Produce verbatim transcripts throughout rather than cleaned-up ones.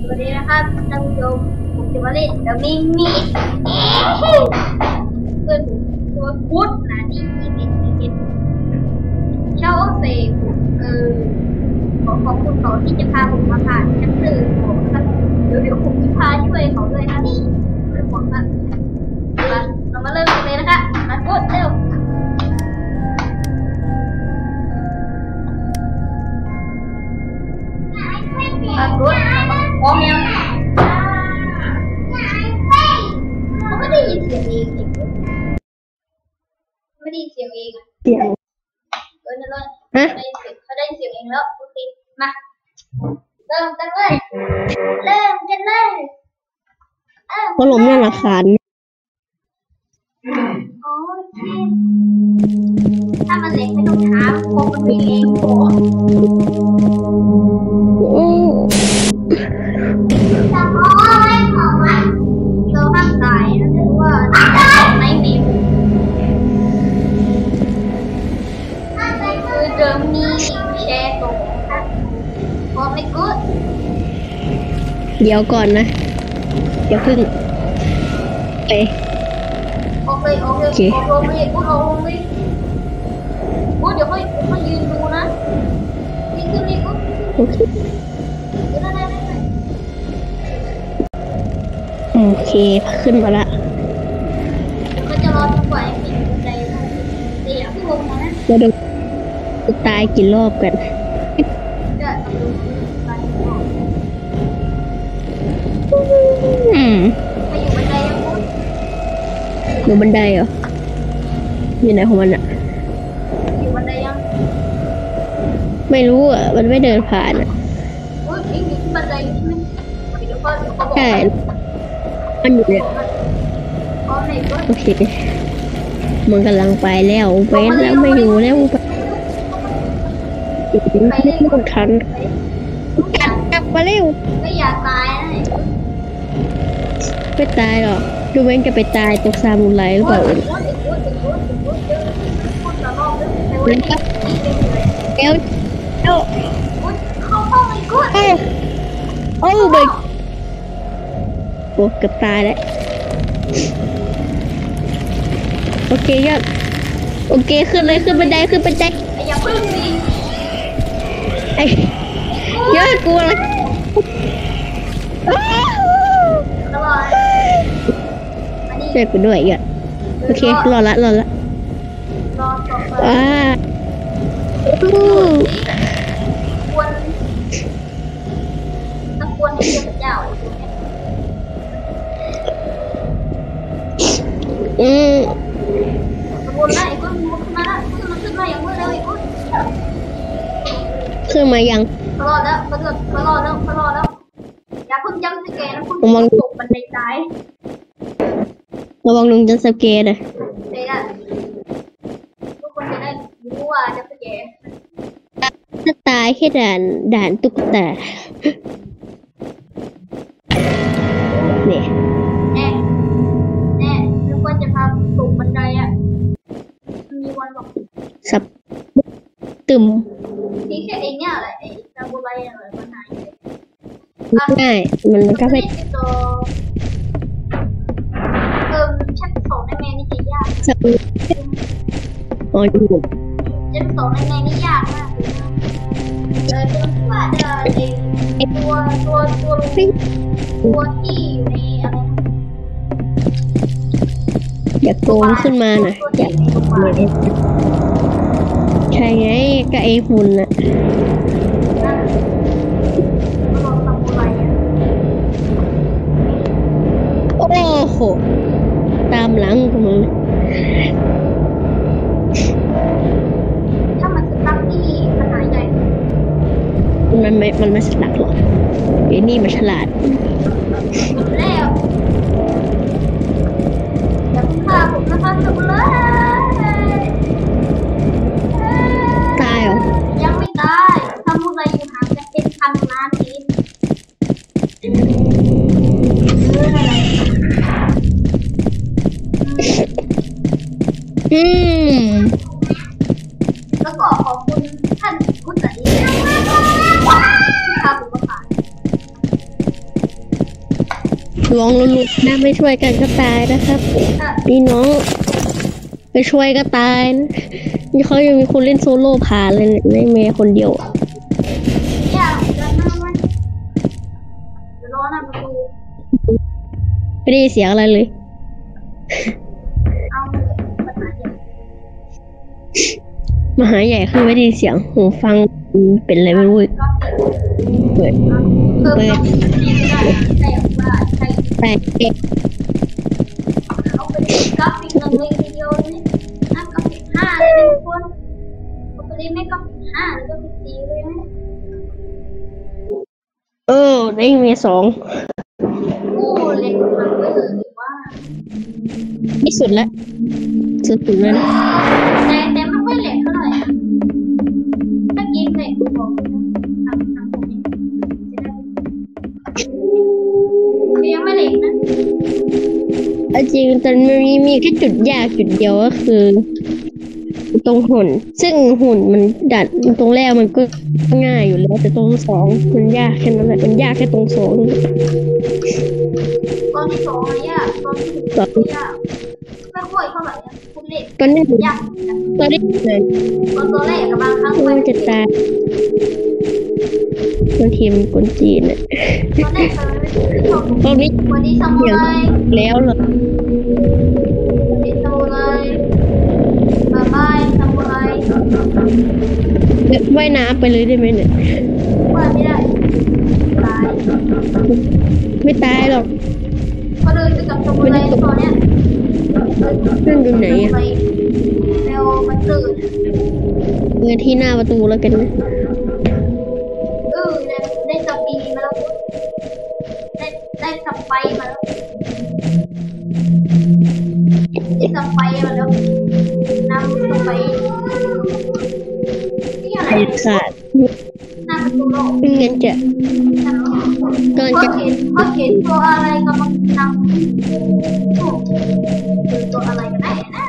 สวัสดีนะครับท่านผู้ชมผมจะมาเล่นเดอะมิงมีเพื่อนผมตัวพุทธนะนี่ยี่สิบเอ็ดเช่าเซกเออขอขอบคุณเขาที่จะพาผมมาผ่านชั้นหนึ่งของครับเดี๋ยวเดี๋ยวผมจะพาช่วยเขาด้วยนะนี่ไม่ต้องห่วงครับมาเรามาเริ่มกันเลยนะคะมาพุทธเร็วมาพุทธพร้อมยังเขาไม่ได้ยินเสียงเองไม่ได้ยินเสียงเองอ่ะเสียงเออนั่นเลยเขาได้เสียงเขาได้เสียงเองแล้วโอเคมาเริ่มกันเลยเริ่มกันเลยพัดลมน่ารักขันโอเคถ้ามันเล็กไม่ต้องช้าโคมันมีเองโอ้จะพอไม่พอวะเราห้ามตายนะถือว่าในมิวคือเดิมมีแชร์ตรงค่ะพอไม่กูดเดี๋ยวก่อนนะเดี๋ยวพึ่งไปโอเคโอเคโอเคไม่กูดเอาไม่กูดเดี๋ยวค่อยค่อยยืนดูนะยืนขึ้นนี่กูดโอเคยืนได้ได้ได้โอเคขึ้นมาละก็จะรอจนกว่าจะถึงบันไดนะแต่อย่าเพิ่งลงมานะจะดูตายกี่รอบกันจะดูไปรอบอืมไปอยู่บันไดยังคุณอยู่บันไดเหรออยู่ไหนของมันอะอยู่บันไดยังไม่รู้อ่ะมันไม่เดินผ่านอ่ะโอ้ยอยู่ที่บันไดใช่ไหมเดี๋ยวก็เดี๋ยวเขาบอกใช่มันอยู่เนี่ยโอเคมันกำลังไปแล้วเว้นแล้วไม่อยู่แล้วไม่ต้องทันกลับมาเร็วไม่อยากตายนะไม่ตายหรอกดูเว้นจะไปตายตกซามูไรหรือเปล่าเอลเอลเขาเข้าไปกูดโอ้ไปโอ้เกือบตายแล้วโอเคยอดโอเคขึ้นเลยขึ้นบันไดขึ้นบันไดอย่าพึ่งดิไอ้ยอดกลัวเลยเจอกูด้วยยอดโอเครอละรอละรอต่อไปอ่าควรต้องควรให้เจ้าเจ้าอืมวนได้อีกคนวนขึ้นมาแล้วขึ้นมาขึ้นมาอย่างรวดเร็วอีกคนขึ้นมายังพอรอแล้วพอรอพอรอแล้วพอรอแล้วอย่าพึ่งยังสแกนนะคุณตกบันไดตายระวังลุงจะสแกนนะเดี๋ยวทุกคนจะได้รู้ว่าจะสแกนถ้าตายแค่ด่านด่านตุ๊กตาเนี่ยแน่แน่นึกว่าจะพาตกบันไดอ่ะมีวันบอกสับตึมนี่แค่เองเนี่ยอะไรไอ้ซาบูไรอะไรมันหายง่ายมันมันก็ไม่เออชั้นสองในแม่นี่จะยากสับอ๋อดูชั้นสองในแม่นี่ยากมากเลยนะเออจะว่าจะเองตัวตัวตัวตัวที่อยู่ในอะไรอย่าโกงขึ้นมานะอย่าใช่ไงก็ไอ้หุ่นน่ะโอ้โหตามหลังกูมึงถ้ามันสตั๊กนี่มันหายใจมันไม่มันไม่สตั๊กหรอกไอ้นี่มันฉลาดแล้วอย่าเพิ่งฆ่าผมนะคะจบเลยตายเหรอยังไม่ตายทำอะไรอยู่ห่างกันเป็นพันล้านปีอืมแล้วก็ขอบคุณท่านพุทธอิสระที่พาผมมาผ่านลองลุ้นๆนะไม่ช่วยกันก็ตายนะครับเออพี่น้องไปช่วยก็ตายนะนี่เขายังมีคนเล่นโซโล่ผ่านเลยเนี่ยในเมย์คนเดียวอย่าเดินหน้าไว้เดี๋ยวรอหน้าประตูไม่ได้ยินเสียงอะไรเลยเอาปัญหาใหญ่มหาใหญ่คือไม่ได้ยินเสียงหูฟังเป็นอะไรไม่รู้อีกก็ติดเปิดเพิ่มต้องติดไม่ได้แต่ว่าใช้แต่เอ๊ะเอาไปติดกราฟิกหนึ่งเลยทีเดียวนี่น่ากราฟิกห้าเลยนะทุกคนเอาไปเลยไม่กราฟิกห้าแล้วก็ฟิกสี่เลยไหมเออได้เมย์สองกู้เล็กทางเบอร์หรือว่าที่สุดละสุดๆเลยนะแต่แต่ไม่ค่อยเหล็กเท่าไหร่อะถ้าเกมเหล็กบอกทำทำตรงนี้จะได้คือยังไม่เหล็กนะเอาจริงตอนนี้มีแค่จุดยากจุดเดียวก็คือ ตรงหุ่น ซึ่งหุ่นมันดัดตรงแรกมันก็ง่ายอยู่แล้ว แต่ตรงสองมันยากแค่นั้นแหละมันยากแค่ตรงสองตอนที่สองอะยากตอนที่หนึ่งก็ยากไม่ค่อยเท่าไหร่อะคุณเหล็กตอนนี้ยากเหมือนกันตอนนี้เลยตอนตัวแรกกับบางครั้งมันจะตายบางทีมันกวนจีนอ่ะตอนแรกตอนแรกที่ชอบตอนนี้วันนี้ซามูเดี๋ยวไรแล้วเหรอวันนี้ซามูไรบายบายซามูไรว่ายน้ำไปเลยได้ไหมเนี่ยว่าไม่ได้ตายไม่ตายหรอกก็เดินไปกับซามูไรตอนเนี้ยเรื่องดูไหนอ่ะไปแนวมันตื่นเงินที่หน้าประตูแล้วกันนะเออได้ได้สปีมาแล้วได้ได้สไปมาแล้วได้สไปมาแล้วน้ำสไปนี่อะไรไอ้ขาดหน้าประตูโลกไม่งั้นจะเพราะเห็นเพราะเห็นตัวอะไรกำลังนำโอ้คือตัวอะไรกันแน่นะ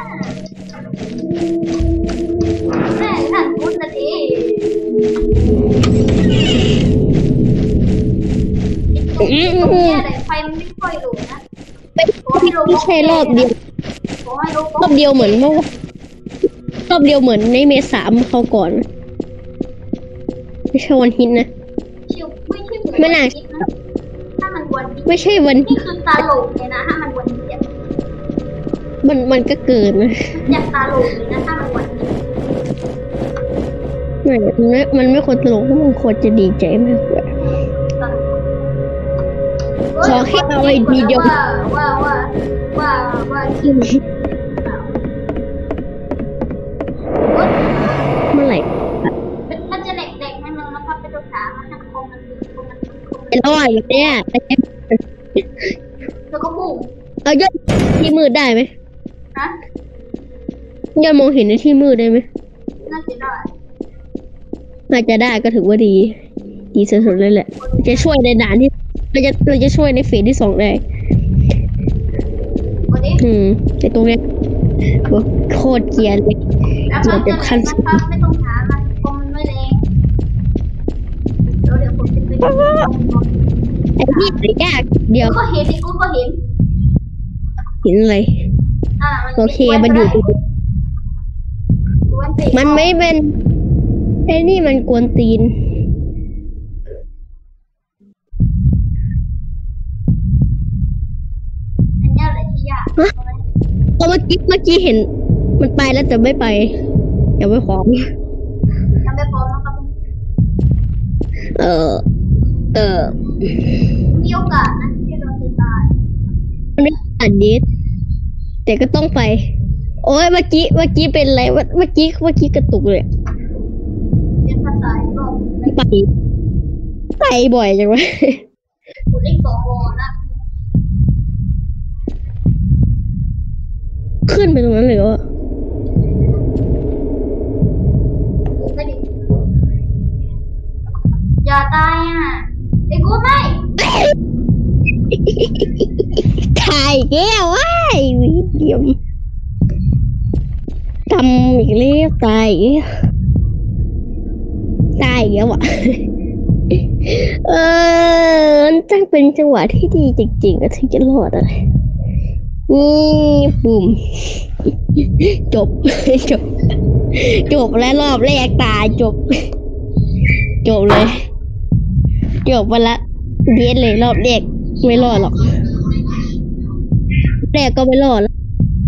แม่ท่านพูดนาทีอืมตรงนี้อะไรไฟมันไม่ค่อยรู้นะไม่ใช่รอบเดียวขอให้รู้รอบเดียวเหมือนเมื่อวานรอบเดียวเหมือนในเมษามเขาก่อนไม่ใช่วันฮิตนะชิวไม่ใช่เหมือนไม่น่าคิดนะถ้ามันวันนี้ไม่ใช่วันนี่คือตาโหลกเลยนะถ้ามันวันนี้มันมันก็เกินนะอยากตาโหลกเลยนะถ้ามันวันนี้ไม่มันไม่มันไม่ควรตลกมันควรจะดีใจมากกว่า ขอแค่เอาไว้ทีเดียวว่าว่าว่าว่าว่าคิดเมื่อไหร่มันจะแหลกๆนิดนึงนะครับเป็นตัวขามันจะคงมันคงมันคงเป็นร้อยแบบเนี้ยแล้วก็บุ้งเอายอดที่มืดได้ไหมนะยอดมองเห็นในที่มืดได้ไหมน่าจะได้น่าจะได้ก็ถือว่าดี ดีสุดๆเลยแหละ จะช่วยในด่านที่เราจะเราจะช่วยในเฟสที่สองได้วันนี้อืมแต่ตรงเนี้ยโอ้โคตรเกลียดเลยแล้วมันจะแหลกนะครับไม่ต้องหามันคงมันไม่แรงเดี๋ยวเดี๋ยวผมจะไปดูไอ้นี่หายากเดียวก็เห็นดิกูก็เห็นเห็นอะไรอ่าโอเคมันอยู่ตรงนี้มันเป็มันไม่เป็นไอ้นี่มันกวนตีนอันนี้อะไรที่ยากฮะ เพราะเมื่อกี้เมื่อกี้เห็น มันไปแล้วแต่ไม่ไปอย่าไปขอยังไม่พร้อมนะครับเออ เออมีโอกาสนะที่เราจะตายมันไม่อ่านดิสแต่ก็ต้องไป โอ้ยเมื่อกี้เมื่อกี้เป็นอะไรเมื่อเมื่อกี้เมื่อกี้กระตุกเลยเรียนภาษาอีกรอบไปไปบ่อยจังวะคุณเลขสองวอนะขึ้นไปตรงนั้นเลยวะไม่ดิอย่าตายอ่ะไอ้กูไม่ถ่ายแก้วว้ายวิดีโอทำอีกแล้วตายอีกแล้วตายอีกแล้วอ่ะ เออมันต้องเป็นจังหวะที่ดีจริงๆอะถึงจะรอดอะไรนี่ปุ่มจบ จบจบแล้วรอบแรกตายจบ จบเลยจบไปละเดียนเลยรอบแรกไม่รอดหรอกแรกก็ไม่รอดแล้ว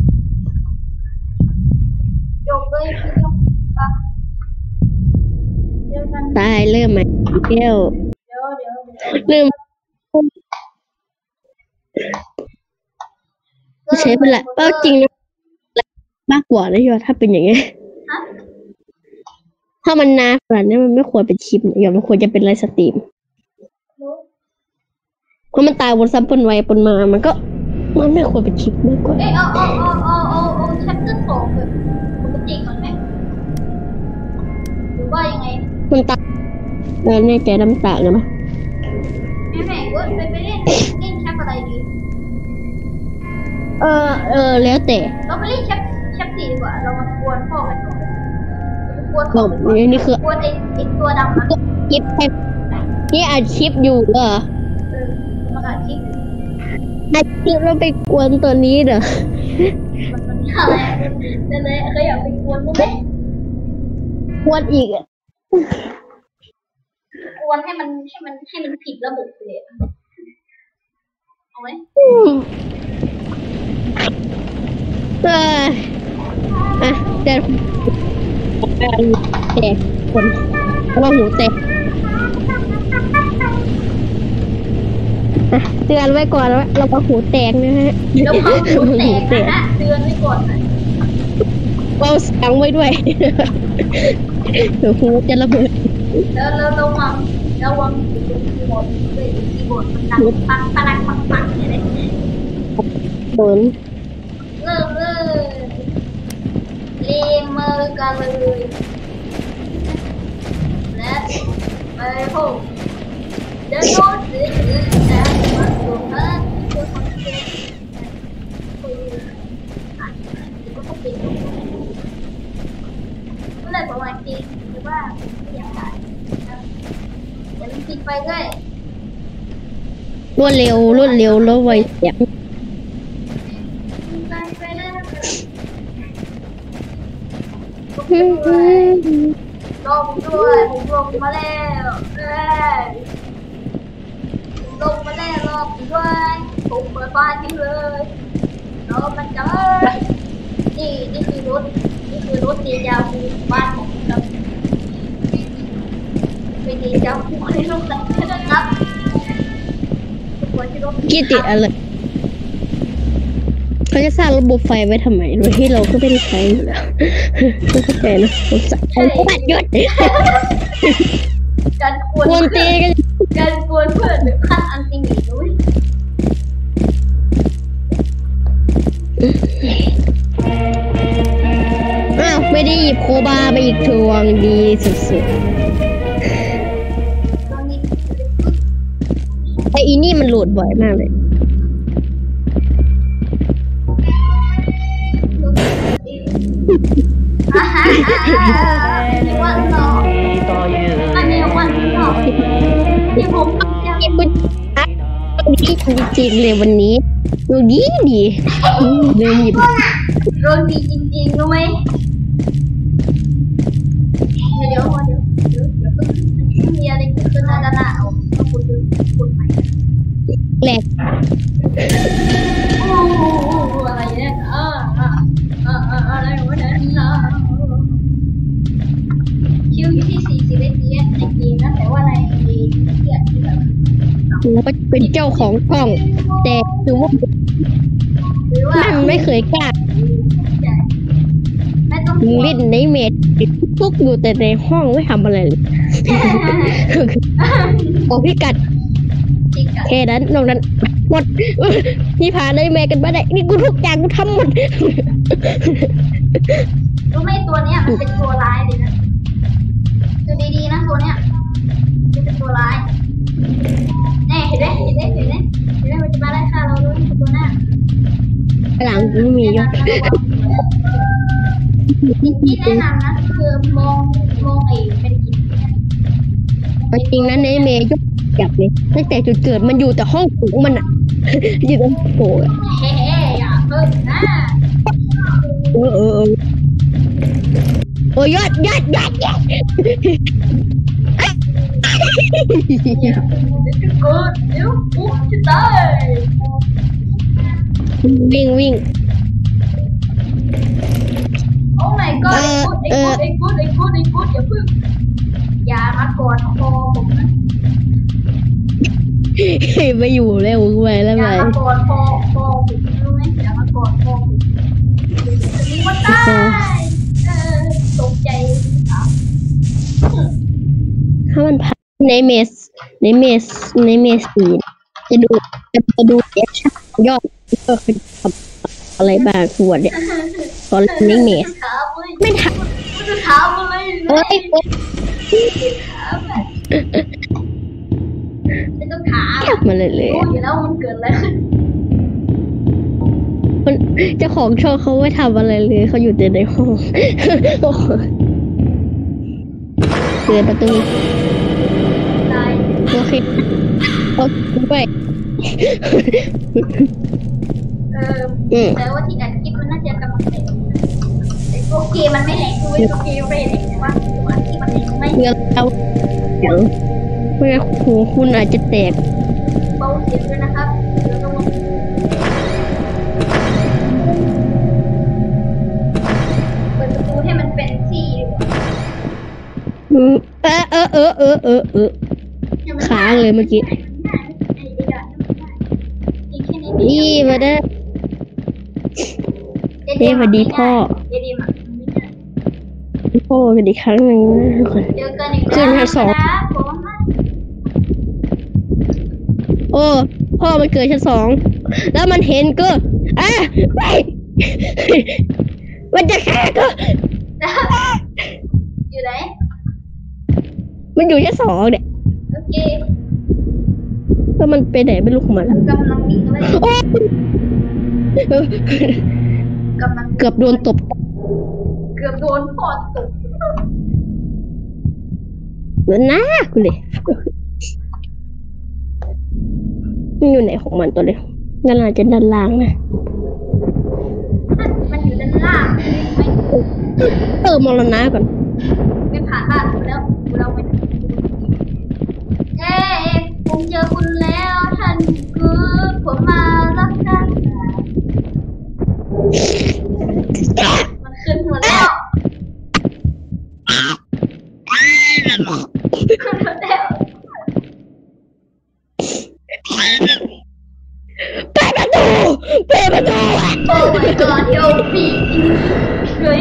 จบเลยคือจบปะเดี๋ยวกันตายเริ่มใหม่เที่ยวเดี๋ยวเดี๋ยวเดี๋ยวเริ่มใช้เป็นละเป้าจริงนะมากกว่านะยอดถ้าเป็นอย่างเงี้ยฮะถ้ามันนานขนาดนี้มันไม่ควรเป็นคลิปนะยอดมันควรจะเป็นไลฟ์สตรีมรู้เพราะมันตายบนซัมเปิลไวปนมามันก็มันไม่ควรเป็นคลิปมากกว่าเอ้ยเอาเอาเอาเอาเอาเอาแชปเตอร์สองแบบปกติก่อนไหมหรือว่ายังไงมันตายแล้วแน่ใจน้ำตาเลยปะแม่แม่ก็ไปไปเล่นเล่นแชปอะไรดีเออเออแล้วแต่เราไปเล่นแชปแชปสี่ดีกว่าเรามากวนพ่อกันก่อนกวนบพ่ออกกันก่อนนี่นี่คือกวนไอ้ไอ้ตัวดำนะคลิปแค่นี่อัดคลิปอยู่เหรอเออมันอัดคลิปอัดคลิปแล้วไปกวนตัวนี้เหรอมันมันอะไรนั่นเลยเขาอยากไปกวนมั้ยไหมกวนอีกอ่ะกวนให้มันให้มันให้มันผิดระบบไปเลยอะเอาไหมอืมเอออ่ะแต่แต่คนเราหูแตกอ่ะเตือนไว้ก่อนว่าเราก็หูแตกนะฮะแล้วเขาหูแตกนะฮะเตือนไว้ก่อนนะเราเสียงไว้ด้วย เดี๋ยวหูจะระเบิดแล้วแล้วระวังระวังคีย์บอร์ดด้วยคีย์บอร์ดมันดังปังปังปังปังเนี่ยเลยโดนเริ่มเลยเล่นมือกันเลยและไปโหเดินโน้ตสิแต่ว่าตัวท่านตัวคนเป็นคืออ่านก็ต้องเป็นเมื่อไรประมาณจริงหรือว่าอย่างไรอย่าลืมปิดไฟด้วยรวดเร็วรวดเร็วแล้วไวเสียงไปไปเลยนะอืมอืมลงด้วยผมลงมาแล้วเอ้ยผมลงมาแล้วรอบด้วยผมเปิดบ้านทิ้งเลยแล้วมันจะนี่นี่คือรถนี่คือรถเดียาวูบ้านผมครับเป็นเดียาวูในโลกนั้นนะครับทุกคนที่รถกี่ติดอะไรเขาจะสร้างระบบไฟไว้ทำไมโดยที่เราก็ไม่ได้ใช้อยู่แล้ว ไม่เข้าใจนะผมสั่งให้บัดยศการกวนกวนตีกันการกวนเพื่อนหรือขั้นอันติมีด้วยอ้าวไม่ได้หยิบโคบาไปอีกทวงดีสุดตอนนี้ๆไออีนี่มันโหลดบ่อยมากเลยอ่าฮะมีวันหลอกอันนี้วันหลอกที่ผมยังเก็บบุญอัดดีจริงๆเลยวันนี้ดูดีดีอืมเดินหยิบโดนดีจริงๆรู้ไหมเดี๋ยวเดี๋ยวเดี๋ยวเดี๋ยวเพิ่งมีอะไรเกิดขึ้นนะด้านหน้าเอาต้องกดดูกดใหม่แหลกโอ้อะไรเนี่ยอ่าอ่าอ่าอ่าอะไรวะเนี่ยนะคิวอยู่ที่สี่สิบเอ็ดในเกมนะแต่ว่าในเกมที่อัดที่แบบแล้วก็เป็นเจ้าของกล้อง แต่คือว่าหรือว่ามันไม่เคยกล้าไม่ต้องเล่นในเมดทุกอยู่แต่ในห้องไม่ทำอะไรเลย บอกพี่กัดจริงกันแค่นั้นนอกนั้นหมดพี่พาเลยแม่กันมาได้นี่กูทุกอย่างกูทำหมดรู้ไหมตัวเนี้ยมันเป็นตัวร้ายเลยนะดูดีๆนะตัวเนี้ยมันเป็นตัวร้ายแน่เห็นไหมเห็นไหมเห็นไหมเห็นไหมมันจะมาไล่ฆ่าเราด้วยตัวหน้าหลังกูมียศที่แนะนำนะคือมองมองไอ้เป็นกินเนี่ยจริงนะในเมย์ยกจับเลยตั้งแต่จุดเกิดมันอยู่แต่ห้องโถงมันอะ อยู่ตรงโถงอะเฮ้อย่าเพิ่งนะเออเออเออโอ้ยยอดยอดยอดยอดอย่าเดี๋ยวจะเกิดเดี๋ยวปุ๊บจะตายวิ่งวิ่งโอ้ my god ไอ้กูไอ้กูไอ้กูไอ้กูไอ้กูอย่าเพิ่งอย่ามากอดคอผมนะไม่อยู่แล้วไปแล้วอไปย่ามากอดคอคอผมรู้ไหมอย่ามากอดคอผมจะมีวันตายเออตกใจครับถ้ามันพักในเมสในเมสในเมสสีจะดูจะจะดูแอคชั่นยอดก็คือทำอะไรบ้างส่วนเนี่ยตอนในเมสถามเลยไม่ทกูจะถามอะไรำเอ้ยเอ้ยถามอะไม่ต้องถามทำมาเลยเลยรู้อยู่แล้วมันเกิดอะไรขึ้นมันเจ้าของช่องเขาไม่ทำอะไรเลยเขาอยู่แต่ในห้องเปิดประตูตายโอเคโอเคไปเอออืมแต่ว่าที่อัดคลิปมันน่าจะกำลังแหลกแต่ตัวเกมมันไม่แหลกคือตัวเกมไม่แหลกแต่ว่าตัวอัดคลิปมันแหลกไหมเงินเราเดี๋ยวเมื่อหูคุณอาจจะแตกเบาเสียงด้วยนะครับเดี๋ยวต้องเปิดประตูให้มันเป็นที่ดีกว่าอืมเออเออเออเออเออเออค้างเลยเมื่อกี้ นี่มาได้เฮ้สวัสดีพ่อเจดีมันไม่ได้พ่อเป็นอีกครั้งหนึ่งนะทุกคนเจอกันอีกขึ้นชั้นสองนะผมโอ้พ่อมันเกิดชั้นสองแล้วมันเห็นก็อ่ะไป มันจะฆ่าก็อยู่ไหนมันอยู่ชั้นสองเนี่ยโอเคแล้วมันไปไหนไม่รู้ของมันกำลังวิ่งเลยโอ้กำลังเกือบโดนตบเกือบโดนพอดตกเหมือนหน้ากูเลยมันอยู่ไหนของมันตัวเลยนั่นอาจจะด้านล่างนะมันอยู่ด้านล่างไม่เออมองแล้วนะก่อนไม่ผ่านบ้านคุณแล้วคุณเราไปเอ๊ะผมเจอคุณแล้วท่านคือผมมารับการมันขึ้นหัวแล้วขึ้นหัวแล้วเปิดประตูเปิดประตูโอ้ my god เดี๋ยวปีเฮ้ย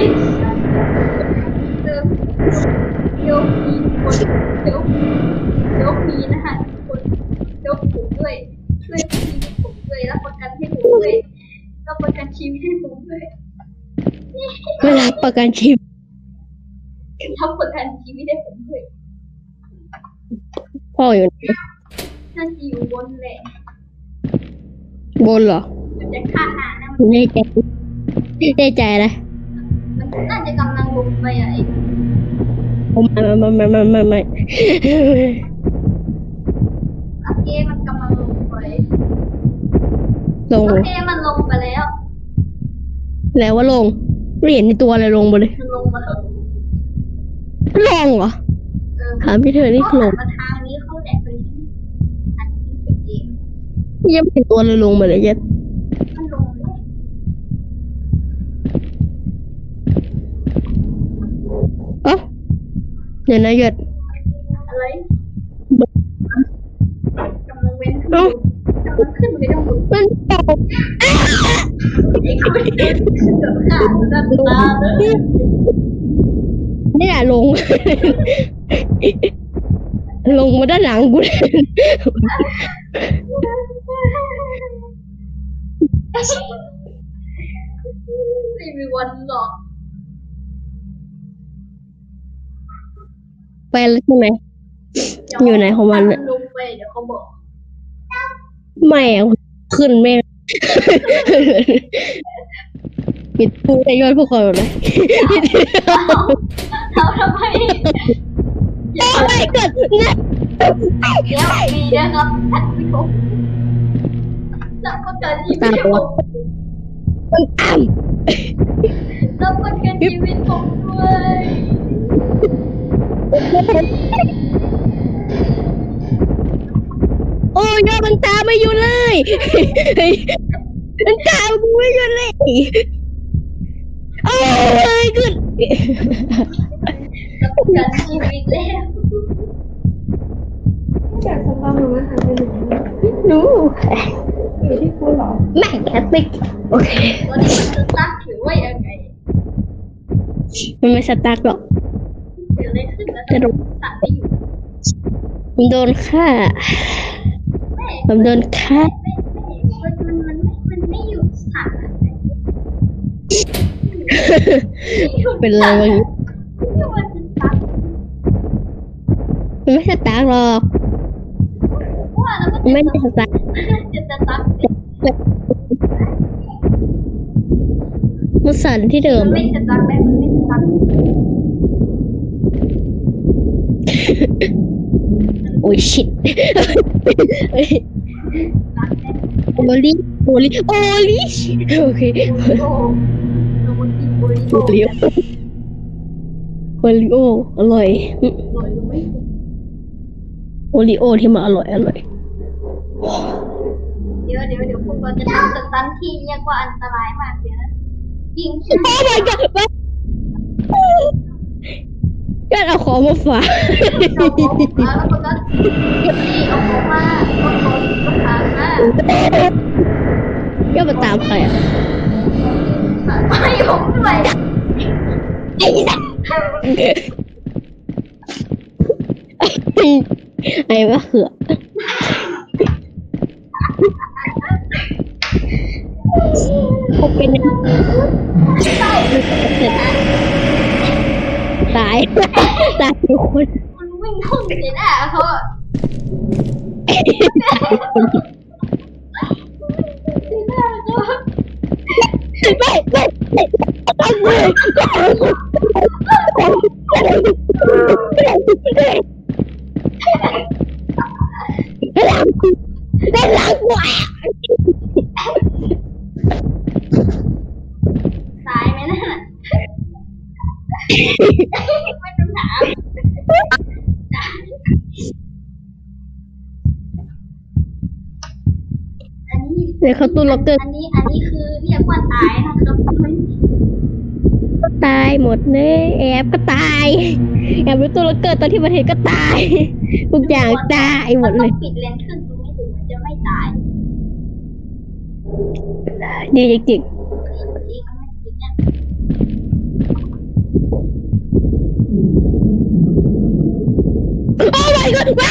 เดี๋ยวปีคนเดี๋ยวเดี๋ยวปีนะฮะคนเดี๋ยวผมด้วยช่วยปีผมด้วยรับประกันให้ผมด้วยรับประกันชีวิตให้ผมด้วยเวลาประกันชีวิตรับประกันชีวิตให้ผมด้วยพ่ออยู่ไหนน่าจะอยู่บนแหละบนเหรอมันจะฆ่าหานะมันแน่ใจแน่ใจนะมันน่าจะกำลังลงไปอ่ะไอ้ผมไม่ไม่ไม่ไม่ไม่ไม่โอเคมันกำลังลงไปลงโอเคมันลงไปแล้วแล้วว่าลงไม่เห็นในตัวอะไรลงมาเลยมันลงมาแล้วลงเหรอเออถามพี่เธอนี่เขาลหันงมาทางนี้เขาแดกเลยอันนี้เป็นเกมยังไม่เห็นตัวอะไรลงมาเลยยัดมันลงเลยเอ้าเดี๋ยวนะยัดอะไรกำลังเว้นขึ้นอยู่กำลังขึ้นไปด้านบนมันตกไอ้คนเดินขาดด้านตาเลยเนี่ยลง ลงมาด้านหลังกูเลยไม่มีวันหรอกไปแล้วใช่ไหม อยู่ไหนของมันเนี่ยลงไปเดี๋ยวเขาบอกไม่อะขึ้นแม่ง ปิดพูดได้ยอดพวกเขาเลยเขาทำไมโอ้ยเกิดนะเดี๋ยวมีนะครับท่านผู้ชมรับประกันชีวิตผมมันต่รับประกันชีวิตผมด้วยำโอ้ยยอดมันตามไม่อยู่เลยมันตามกูไม่อยู่เลยโอ้ยขึ้นรับประกันชีวิตแล้วจากสปาหนูมาหาไปหนูรู้อยู่ที่คุณหรอไม่แคทติกโอเควันนี้มันจะซักหรือว่ายังไงมันไม่สตาร์ทหรอกเกิดอะไรขึ้นแล้วจะโดนสั่งไม่อยู่ผมโดนฆ่าแม่ผมโดนฆ่าแม่แม่มันมันมันมันไม่อยู่สั่งอะไรเป็นอะไรวะเนี่ยไม่ว่าจะซักมันไม่สตาร์ทหรอกว่าแล้วมันมันไม่ได้สตาร์ทจะจะซักมันสั่นที่เดิมมันไม่จะซักได้มันไม่จะซักโอ้ยชิตซักได้โอลิโอลิโอลิโอเคโอ้โหโดนกินโอริโอโอ้ลิโอโอลิโออร่อยโดนไม่โอริโอที่มาอร่อยอร่อยเดี๋ยวเดี๋ยวเดี๋ยวคุณก็จะทำสตันที่เรียกว่าอันตรายมากเลยนะยิงโอ้ my god ก็เอาของมาฝากเอาของมาแล้วก็นี่เอาของมาเอาของมาฝากมาก็มาตามใครอ่ะไม่ผมด้วยไอ้สัสไอ้มะเขือเขาเป็นตายตายทุกคนมันวิ่งพุ่งเสียหน้าเขาอะเสียหน้าเขาไม่ไม่ไม่ตั้งมือได้หลังกูตายไหมนั่นน่ะไม่ต้องถามอันนี้เดี๋ยวเขาตู้ล็อกเกอร์อันนี้อันนี้คือเรียกว่าตายนะครับไม่ก็ตายหมดเลยแอบก็ตายแอบในตู้ล็อกเกอร์ตอนที่ประเทศก็ตายทุกอย่างตายหมดเลยนต้องปิดเลนส์ขึ้นตรงนี้ถึงมันจะไม่ตายดีจริงจริงมันไม่จริงเนี่ยๆโอ้ my god ว้า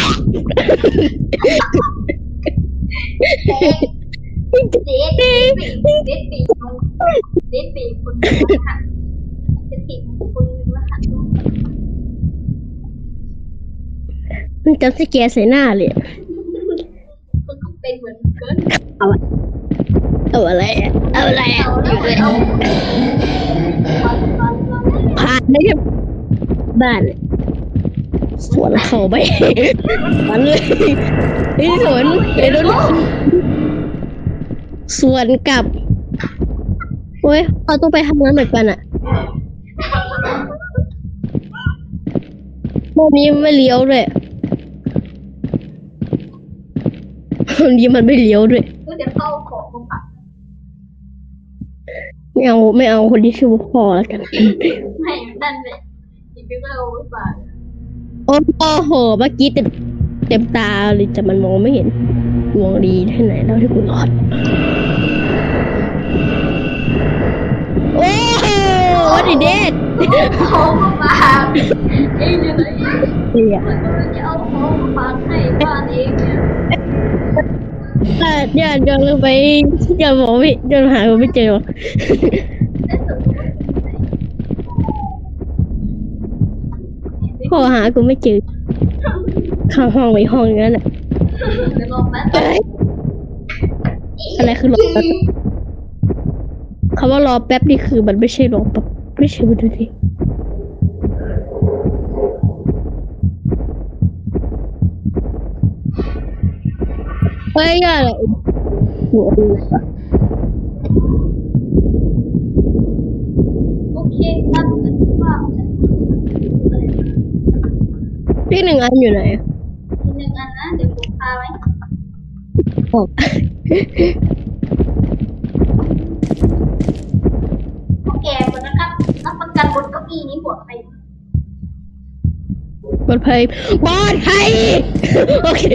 เด็ดเด็ดเด็ดปีกลงเด็ดปีกคนนึงว่าหักเด็ดปีกคนนึงว่าหักลงมันจำสแกร์ใส่หน้าเลยมันก็เป็นเหมือนเกินเอาเอาอะไรอะเอาอะไรอะเอาแล้วเอาเอาเอาเอาผ่านได้แค่บ้านสวนเขาไปมันเลยไอ้สวนไอ้รถสวนกลับโอ้ยเราต้องไปทำงานเหมือนกันอะพวกนี้ไม่เลี้ยวด้วยวันนี้มันไม่เลี้ยวด้วยก็เดี๋ยวเข้าของมาปักไม่เอาไม่เอาคนที่ชื่อว่าพ่อแล้วกันให้นั่นเลยอีกเดี๋ยวก็เอาไปฝากโอ้โหเมื่อกี้เต็มเต็มตาเลยแต่มันมองไม่เห็นดวงดีที่ไหนแล้วที่กูรอดโอ้โหวันนี้เด็ดของมาฝากเองอยู่ไหนเนี่ยมันกำลังจะเอาของมาฝากให้บ้านเองเนี่ยแต่อย่าเดินลงไปอย่าบอกไม่เดินหาไม่เจอแล้วสมมติว่าพอหากูไม่เจอข้างห้องไว้ห้องนั้นแหละเดี๋ยวรอแป๊บเอ้ยอะไรคือรอแป๊บคำว่ารอแป๊บนี่คือมันไม่ใช่รอแป๊บไม่ใช่มันดูดิเฮ้ยอะไรหัวโอเคครับเหมือนว่ามันอะไรพี่หนึ่งอันอยู่ไหนทีหนึ่งอันนะเดี๋ยวผมพาไว้ออกโอเคหมดนะครับรับประกันบนเก้าอี้นี้ปลอดภัยปลอดภัยปลอดภัยโอเค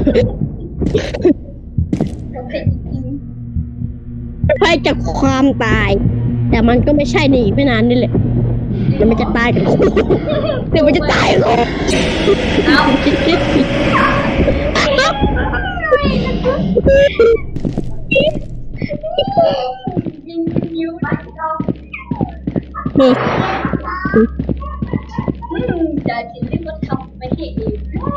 ปลอดภัยจริงปลอดภัยจากความตาย แต่มันก็ไม่ใช่ในอีกไม่นานนี่แหละเดี๋ยวมันจะตายกันเดี๋ยวมันจะตายกันๆเอายิงยิวไปเอาอืมจะจินที่ก็ทำไม่ให้เอง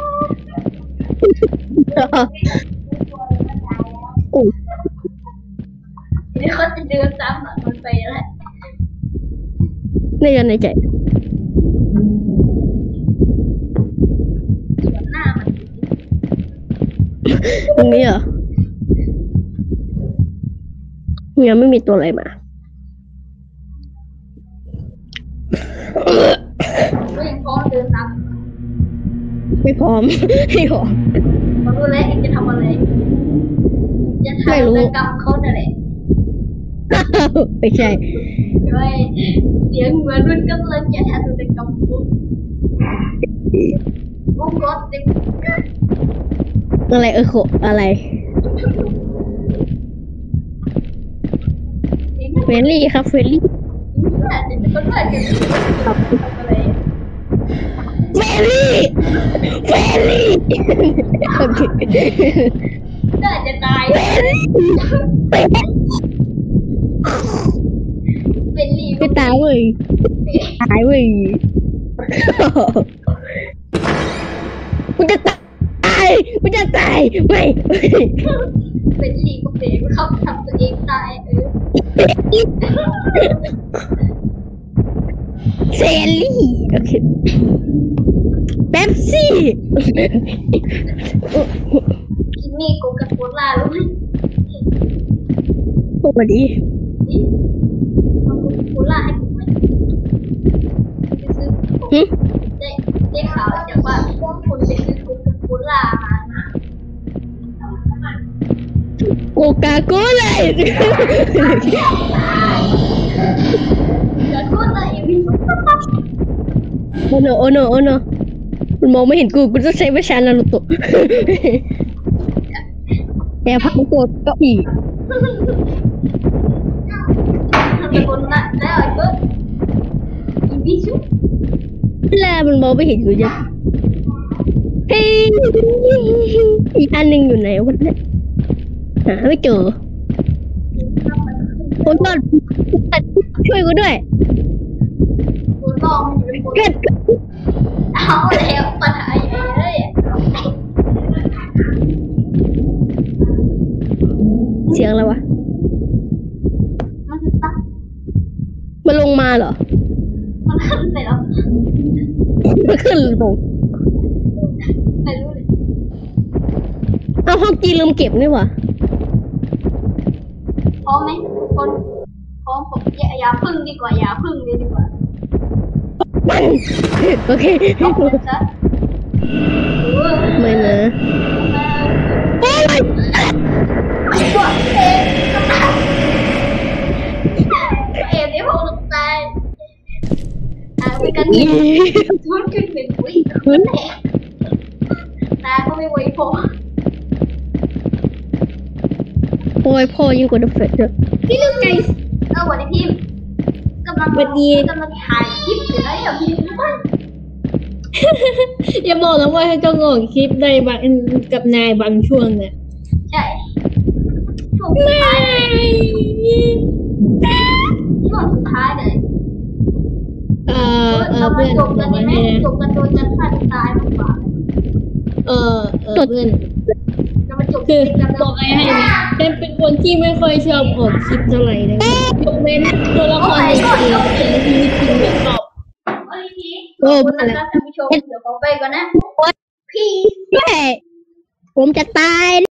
โอ้ยนี่เขาจะเดินตามหลังมันไปแล้วในยันในใจสวนหน้ามันตรงนี้เหรอยังไม่มีตัวอะไรมาก็ยังพร้อมเดินตามไม่พร้อม ไม่พร้อมมาดูแลเองจะทำอะไรจะทำกิจกรรมเขาเนี่ยแหละไม่ใช่ด้วยเสียงเหมือนมันกำลังจะทำกิจกรรมปุ๊บปุ๊บรถเด็กอะไรเออโคอะไรเฟรนลี่ครับเฟรนลี่น่าจะก็น่าจะทำอะไรเฟรนลี่เฟรนลี่โอเคน่าจะตายเป็นลีไม่ตายเว้ยตายเว้ยกูจะตายกูจะตายไม่เป็นลีก็เป็นเขาทำตัวเองตายเออเซลลี่โอเคเป๊ปซี่กินนี่โกกาโคล่ารู้ไหมสวัสดีนี่เอาโกกาโคล่าให้ผมไหมไปซื้อผมหึได้ได้ข่าวจากว่าคนไปซื้อโกกาโคล่ามานะโกกาโกล่าเดี๋ยวโทษเลยอีวินโอโนโอโนโอโนมันมองไม่เห็นกูกูจะใช้วิชานารุโตะแต่พักตัวเก็อีกทำเป็นคนละแล้วไอ้เบิร์ดอีวิชุแล้วมันมองไม่เห็นกูจะเฮ้ยอีกอันหนึ่งอยู่ไหนวะเนี่ยหาไม่เจอโอ้ยช่วยกูด้วยตัวลองอยู่ในคนเกิดเอาแล้วปัญหาใหญ่เลยเสียงอะไรวะมันจะตั้งมันลงมาเหรอมันขึ้นไปแล้วมันขึ้นลงไม่รู้เลยเอาห้องจีลืมเก็บนี่หวะพร้อมไหมทุกคนพร้อมผมอย่าอย่าพึ่งดีกว่าอย่าพึ่งเลยดีกว่ามันโอเคเอาเลยซะเออไม่นะมาโอ้ยตัวเองตัวเองได้พอลงตายอ่าไปกันอีกทุนขึ้นเป็นปุ๋ยขึ้นตาก็ไม่ไหวพอโอ้ยพ่อยิ่งกว่าเดอะเฟสเยอะพี่ลืมไงเออวันนี้พิมกำลังกำลังถ่ายคลิปอยู่นะอย่าพิมพ์ด้วยอย่าบอกนะว่าให้เจ้างอกคลิปได้บางกับนายบางช่วงเนี่ยใช่ช่วงสุดท้ายช่วงสุดท้ายเลยเออเออเรามาเพื่อนจบกันดีไหมบอกให้นะจบกันโดยการฆ่าตัวตายมากกว่าเออเออเพื่อนเรามาจบคือกันบอกไอ้ให้นะฉันเป็นคนที่ไม่ค่อยชอบออกคลิปเท่าไหร่เลยยกเว้นตัวละครในเกมแต่ในชีวิตจริงแบบชอบโอ้ยพี่โอ้ขอบคุณมานะแล้วครับท่านผู้ชมเดี๋ยวขอไปก่อนนะพี่แม่ผมจะตาย